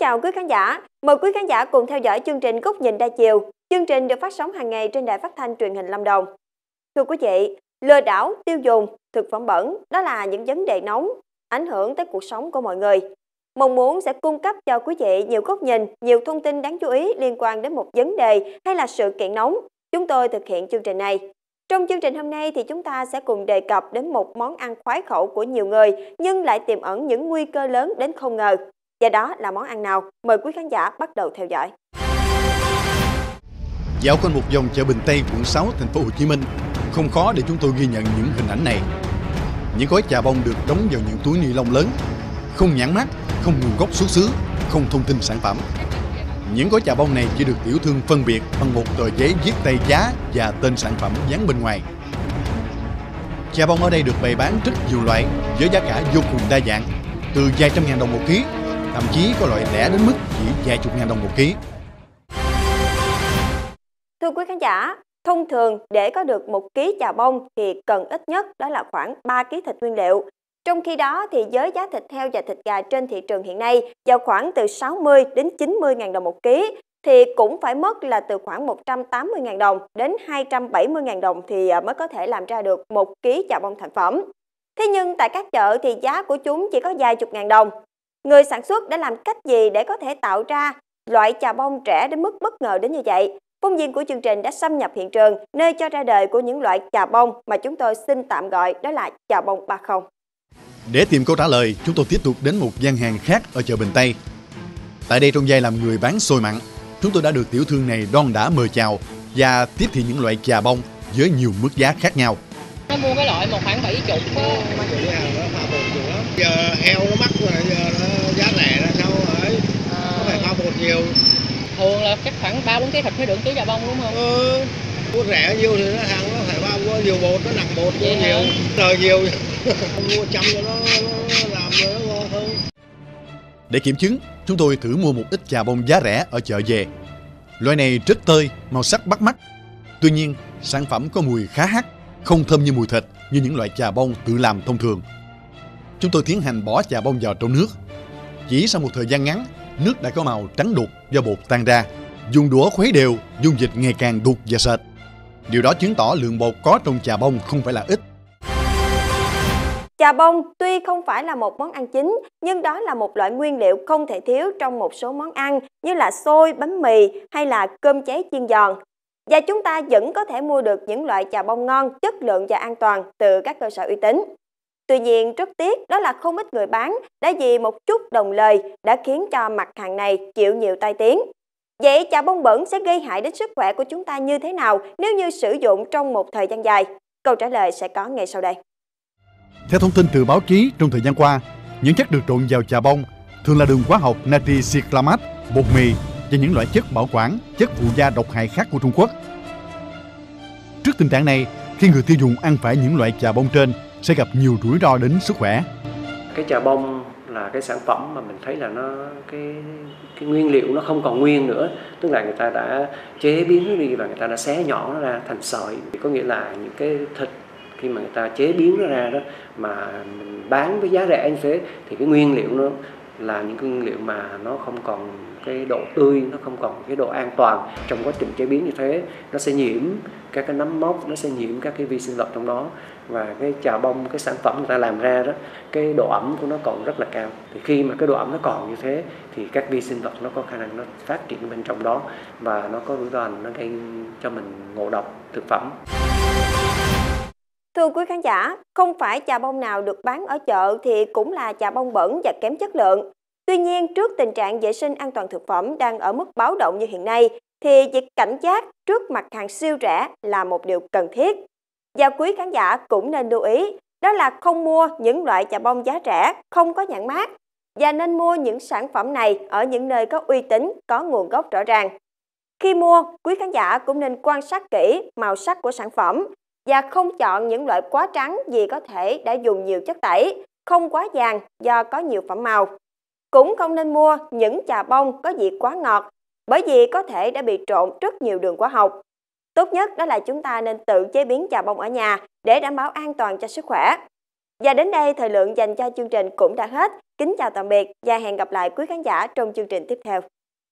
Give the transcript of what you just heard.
chào quý khán giả. Mời quý khán giả cùng theo dõi chương trình Góc nhìn đa chiều. Chương trình được phát sóng hàng ngày trên đài phát thanh truyền hình Lâm Đồng. Thưa quý vị, lừa đảo tiêu dùng, thực phẩm bẩn đó là những vấn đề nóng ảnh hưởng tới cuộc sống của mọi người. Mong muốn sẽ cung cấp cho quý vị nhiều góc nhìn, nhiều thông tin đáng chú ý liên quan đến một vấn đề hay là sự kiện nóng. Chúng tôi thực hiện chương trình này. Trong chương trình hôm nay thì chúng ta sẽ cùng đề cập đến một món ăn khoái khẩu của nhiều người nhưng lại tiềm ẩn những nguy cơ lớn đến không ngờ. Và đó là món ăn nào? Mời quý khán giả bắt đầu theo dõi. Dạo quanh một vòng chợ Bình Tây, quận 6, thành phố Hồ Chí Minh, không khó để chúng tôi ghi nhận những hình ảnh này. Những gói chà bông được đóng vào những túi ni lông lớn, không nhãn mác, không nguồn gốc xuất xứ, không thông tin sản phẩm. Những gói chà bông này chỉ được tiểu thương phân biệt bằng một tờ giấy viết tay giá và tên sản phẩm dán bên ngoài. Chà bông ở đây được bày bán rất nhiều loại với giá cả vô cùng đa dạng, từ vài trăm ngàn đồng một ký, thậm chí có loại rẻ đến mức chỉ vài chục ngàn đồng một ký. Thưa quý khán giả, thông thường để có được 1 ký chà bông thì cần ít nhất đó là khoảng 3 ký thịt nguyên liệu. Trong khi đó thì với giá thịt heo và thịt gà trên thị trường hiện nay vào khoảng từ 60 đến 90 ngàn đồng một ký thì cũng phải mất là từ khoảng 180 ngàn đồng đến 270 ngàn đồng thì mới có thể làm ra được 1 ký chà bông thành phẩm. Thế nhưng tại các chợ thì giá của chúng chỉ có vài chục ngàn đồng. Người sản xuất đã làm cách gì để có thể tạo ra loại chà bông rẻ đến mức bất ngờ đến như vậy? Phóng viên của chương trình đã xâm nhập hiện trường nơi cho ra đời của những loại chà bông mà chúng tôi xin tạm gọi đó là chà bông 30. Để tìm câu trả lời, chúng tôi tiếp tục đến một gian hàng khác ở chợ Bình Tây. Tại đây trong vai làm người bán xôi mặn, chúng tôi đã được tiểu thương này đon đả mời chào và tiếp thị những loại chà bông với nhiều mức giá khác nhau. Nó mua cái loại một khoảng 70. Giờ heo nó mắc rồi, giờ nó giá rẻ là sao rồi? Nó phải pha bột nhiều. Thường là chắc khoảng 3-4 kg thịt mới được ký chà bông đúng không? Mua rẻ nhiều thì nó hàng nó phải pha nhiều bột, nó nặng bột nhiều, lời nhiều. Mua trăm cho nó làm cho nó ngon hơn. Để kiểm chứng, chúng tôi thử mua một ít chà bông giá rẻ ở chợ về. Loại này rất tơi, màu sắc bắt mắt. Tuy nhiên, sản phẩm có mùi khá hắc, không thơm như mùi thịt như những loại chà bông tự làm thông thường. Chúng tôi tiến hành bỏ chà bông vào trong nước. Chỉ sau một thời gian ngắn, nước đã có màu trắng đục do bột tan ra. Dùng đũa khuấy đều, dung dịch ngày càng đục và sệt. Điều đó chứng tỏ lượng bột có trong chà bông không phải là ít. Chà bông tuy không phải là một món ăn chính, nhưng đó là một loại nguyên liệu không thể thiếu trong một số món ăn như là xôi, bánh mì hay là cơm cháy chiên giòn. Và chúng ta vẫn có thể mua được những loại chà bông ngon, chất lượng và an toàn từ các cơ sở uy tín. Tuy nhiên, rất tiếc đó là không ít người bán đã vì một chút đồng lời đã khiến cho mặt hàng này chịu nhiều tai tiếng. Vậy chà bông bẩn sẽ gây hại đến sức khỏe của chúng ta như thế nào nếu như sử dụng trong một thời gian dài? Câu trả lời sẽ có ngay sau đây. Theo thông tin từ báo chí, trong thời gian qua, những chất được trộn vào chà bông thường là đường hóa học natri cyclamat, bột mì và những loại chất bảo quản, chất phụ gia độc hại khác của Trung Quốc. Trước tình trạng này, khi người tiêu dùng ăn phải những loại chà bông trên sẽ gặp nhiều rủi ro đến sức khỏe. Cái chà bông là cái sản phẩm mà mình thấy là nó cái nguyên liệu nó không còn nguyên nữa, tức là người ta đã chế biến nó đi và người ta đã xé nhỏ nó ra thành sợi. Có nghĩa là những cái thịt khi mà người ta chế biến nó ra đó mà mình bán với giá rẻ như thế thì cái nguyên liệu nó là những cái nguyên liệu mà nó không còn cái độ tươi, nó không còn cái độ an toàn. Trong quá trình chế biến như thế nó sẽ nhiễm các cái nấm mốc, nó sẽ nhiễm các cái vi sinh vật trong đó. Và cái chà bông, cái sản phẩm người ta làm ra đó, cái độ ẩm của nó còn rất là cao. Thì khi mà cái độ ẩm nó còn như thế thì các vi sinh vật nó có khả năng nó phát triển bên trong đó và nó có rủi ro nó gây cho mình ngộ độc thực phẩm. Thưa quý khán giả, không phải chà bông nào được bán ở chợ thì cũng là chà bông bẩn và kém chất lượng. Tuy nhiên, trước tình trạng vệ sinh an toàn thực phẩm đang ở mức báo động như hiện nay, thì việc cảnh giác trước mặt hàng siêu rẻ là một điều cần thiết. Và quý khán giả cũng nên lưu ý, đó là không mua những loại chà bông giá rẻ, không có nhãn mác, và nên mua những sản phẩm này ở những nơi có uy tín, có nguồn gốc rõ ràng. Khi mua, quý khán giả cũng nên quan sát kỹ màu sắc của sản phẩm, và không chọn những loại quá trắng vì có thể đã dùng nhiều chất tẩy, không quá vàng do có nhiều phẩm màu. Cũng không nên mua những chà bông có vị quá ngọt, bởi vì có thể đã bị trộn rất nhiều đường hóa học. Tốt nhất đó là chúng ta nên tự chế biến chà bông ở nhà để đảm bảo an toàn cho sức khỏe. Và đến đây, thời lượng dành cho chương trình cũng đã hết. Kính chào tạm biệt và hẹn gặp lại quý khán giả trong chương trình tiếp theo.